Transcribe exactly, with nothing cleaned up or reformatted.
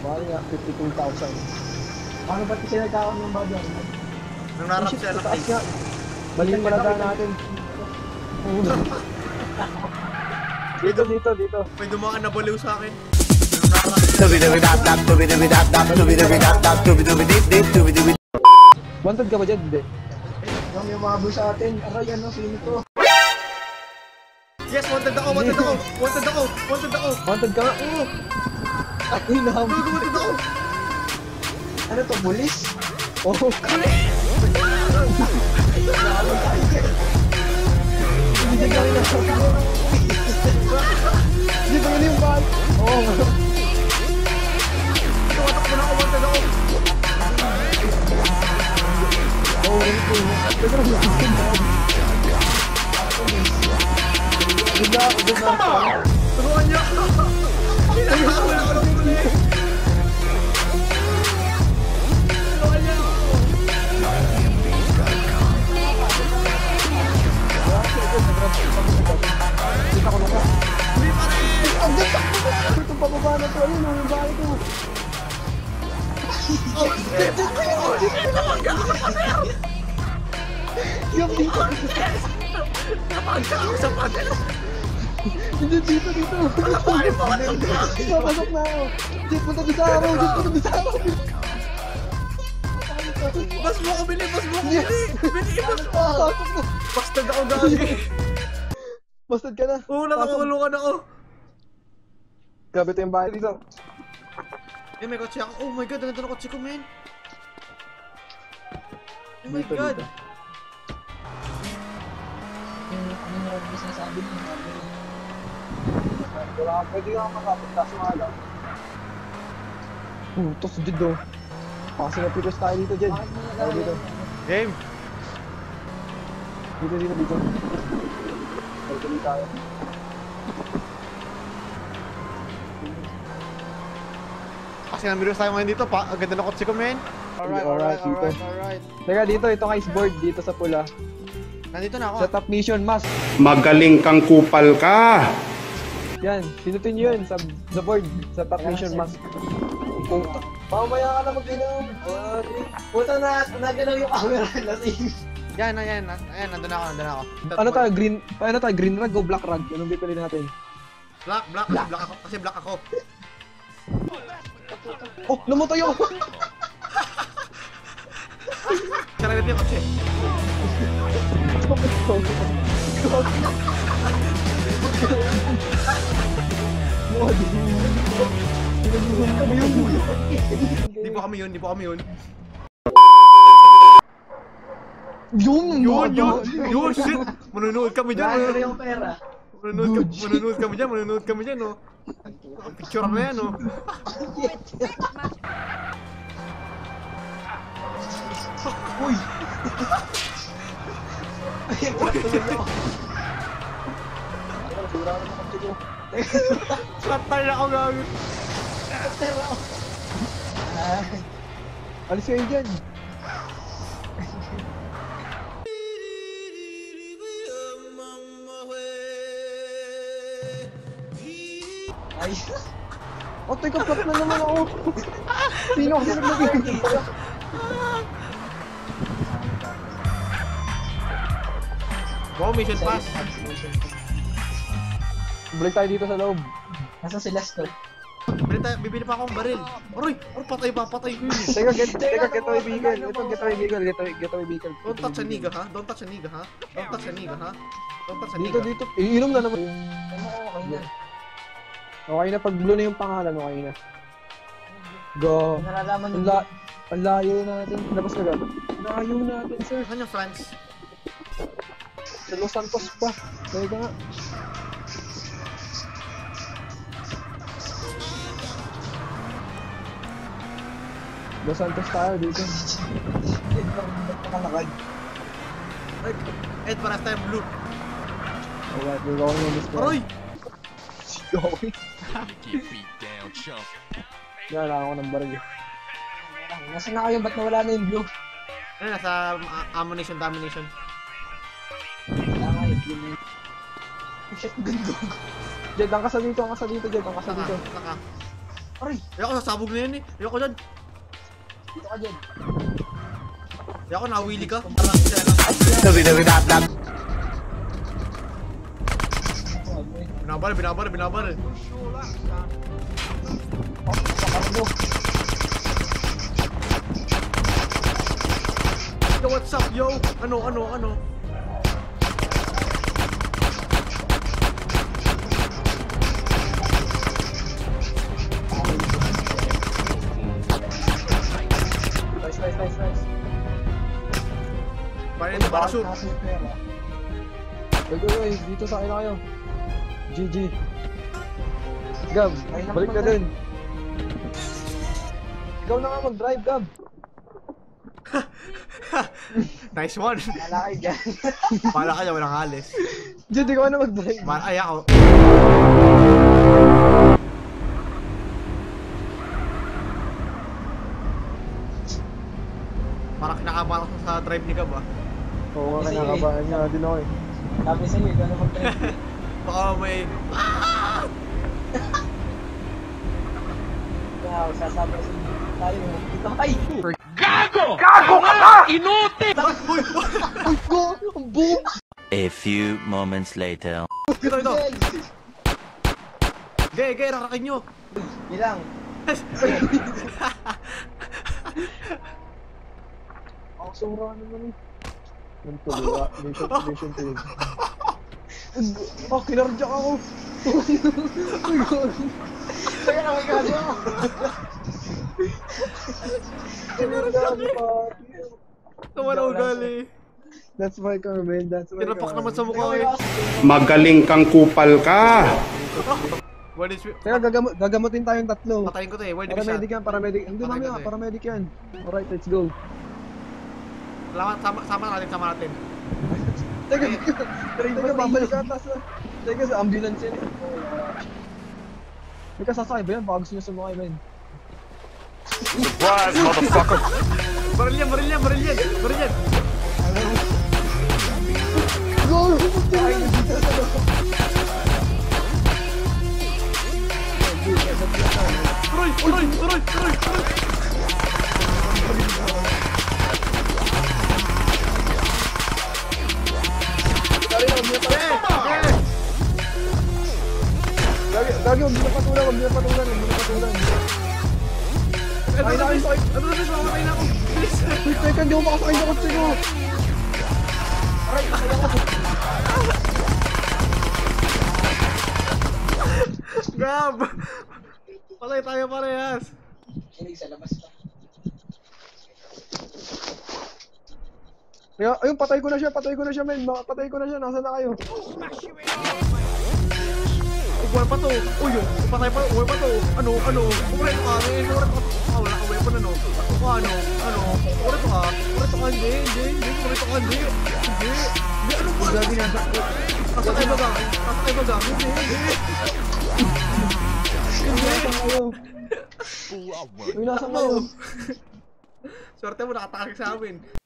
Baka nga, fifty-two thousand. Paano ba't kasi nagkaon ng bagay? Nang narap siya ng face. Balikin pala daan natin. Dito, dito, dito. May dumaan na baliw sa akin. Wanted ka ba dyan? Hindi. Kami yung mga sa atin. Aray, ano, sino to? Yes, wanted ako, wanted ako, wanted ako, wanted ako. Wanted ka nga? Oo. Ay, naman. Wanted ako. Ano to, bulis? Oo. Hindi ka rin ako. Hindi ka rin yung bag. Oo. Wanted ako na ako, wanted ako. Oo, rin po. Pero hindi ka rin ako. Ganda ako, ganda ako. Turuan niya ako. Pinakawala ko lang muli. Turuan niya ako. Kita ko na ka. Hindi pa rin. Ang ganda ko. Itong pababa na to. Ayun, ang bahay ko. Oh, dito ko. Dito ako sa pader. Yung dito. Napagka ako sa pader. Hindi, dito, dito. Ay, pader. Papasok na ako. Jet, punta doon sa araw. Jet, punta doon sa araw. Bas mo ako, bili. Bas mo ako, bili. Bili, bas mo. Pasok na. Bastard ako gagi. Bastard ka na. Oo, nakakulungan ako. Grabe ito yung bahay dito. Eh, may kotse ako. Oh my god, ang ganda ng kotse ko, man. Oh my Dito, god. dito. Ano na rin sinasabi niyo? Wala ka, pwede ka makapit kaso nga lang. Uh, tos Jed do. Kasi na-prepare tayo dito, Jed. Tayo dito. Game. Dito, dito, dito. Dito dito tayo. Kasi namilos tayo ngayon dito, pa. Ang ganda ng kotse ko, man. Alright, alright, alright, alright. Teka, dito, itong ice board, dito sa pula. Nandito na ako. Sa top mission, mas. Magaling kang kupal ka. Yan, pinutin nyo yun sa, sa board, sa top mission, mas. Puta. Pamamaya ka na mag-inom. Puta na, nagalaw yung camera natin. Yan, yan, yan, nandun ako, nandun ako. Ano tayo, green, ano tayo, green rag o black rag? Anong bipili natin? Black, black, kasi black ako, kasi black ako. Oh, namatay ako! Sara natin yung kotse. Di po kami yun, di po kami yun. Yun! Yun, yun, yun, shit! Manunood kami dyan, Nagalaw yung pera. manunood kami, manunood kami dyan, manunood kami dyan, oh. Picture na yan, oh. Uy! Patay na ako gagi. Alis kayo dyan! Ay. Oh, teka, flop na naman ako! Sino kasi naglagay? Wow, mission pass. Balik tayo dito sa loob. Nasa si Lester? Bibili, tayo, bibili pa akong baril. Aroy, aroy, patay pa, patay ko yun. Teka, get, teka, get away vehicle. Ito, get away vehicle, get away, get away vehicle. Don't touch a nigga, ha? Don't touch a nigga, ha? Don't touch a nigga, ha? Don't touch a Dito, nigga. dito. Iinom na naman. Ano ko, okay na. Okay na, pag blue na yung pangalan, okay na. Go. Nalalaman Ang yung la ang layo natin. Labas ka ba? Layo natin, sir. Saan yung France? Sa Los Santos pa. Dahil ka nga. Los Santos tayo dito. nakalakad. Like, Ed, paras tayong blue. Alright, we're going in this way. Aroy! Going? Get beat down, chump. Nalala ako ng baril. Nasaan na kayo? Ba't nawala na yung blue? Ano, nasa uh, ammunition, domination. Wala nga yung blue. Shotgun ko. Jed, ang kasa dito, ang kasa dito, Jed, ang kasa Saka, dito. saka. Aray! Ayoko, sasabog na yan eh. Ayoko dyan. Dito ka dyan. Ayoko, nawili ka. Binabar, binabar, binabar. Yo, what's up, yo? Ano, ano, ano? Nice, nice, nice, nice. Paano ito, parachute? Wait, wait, wait. Dito sa akin na kayo. G G. Gab, balik ka din. Ikaw na nga mag-drive, Gab. Nice one. Lalaki dyan. Pala kayo, walang halis. Jed, ikaw na mag-drive. Man, ay ako. Parang kinakabahan ko sa drive ni Gab ah. Oo nga, kinakabahan niya din ako eh. Sabi sa'yo, ikaw na mag-drive. Baka may... Wow, sasabay sa inyo. Tayo, dito ay! Gago! Gago ka ba? Inuti! Ay, go! Ang buong! A few moments later. Ito, ito. Gay, gay, rakakin nyo. Bilang. Ako sura naman eh. Nagtulura. Mission, mission to yun. Oh, kinarjak ako! Ay, God! Kaya na may gaso ako. Kinarjak ako! Naman ugali. That's my car, man. That's my car. Tinapak naman sa mukha eh. Magaling kang kupal ka. What is... Teka, gagamot, gagamutin tayong tatlo. Patayin ko to eh. Where did we Paramedic yan, paramedic. Hindi Patay mamaya, ko to eh. paramedic yan. Alright, let's go. Salamat, sama, sama natin, sama natin. Teka, teka, babalik ka atas na. Teka, sa ambulance yan eh. Teka, sasakay ba yan? Baka gusto niya sumakay, man. Surprise, motherfucker! Baril yan, baril yan, baril yan, baril yan. Go! Ay, nandito sa loob. Tuloy, tuloy, tuloy, tuloy, tuloy. Sorry, huwag niyo patulan. Lagi, lagi, huwag niyo patulan, huwag niyo patulan, huwag niyo patulan. Ito Ay, na, ay, bis, ay. ito na, bis, mamatay na ako. Bilis. Wait, teka, hindi ako makasakay sa kotse ko. Aray, aray ako. Gab! Patay tayo parehas. Kinig sa labas pa. Kaya, ayun, patay ko na siya, patay ko na siya, men. Patay ko na siya, nasa na kayo? Uy, buwan pa to. Uy, yung patay pa, uy pa to. Ano, ano? Kumreto ka, eh. Kumreto ka. Ah, wala ka weapon, ano? Ako ka, ano? Ano? Kumreto ka. Kumreto ka, hindi, hindi, hindi. Kumreto ka, hindi. Hindi. Hindi, ano ba? Gagi nasa. Kasakay ba ga? Kasakay ba ga? Hindi, hindi. Hindi, nasa kayo. Fool, I run. Uy, nasa kayo. Swerte mo, nakatake sa amin.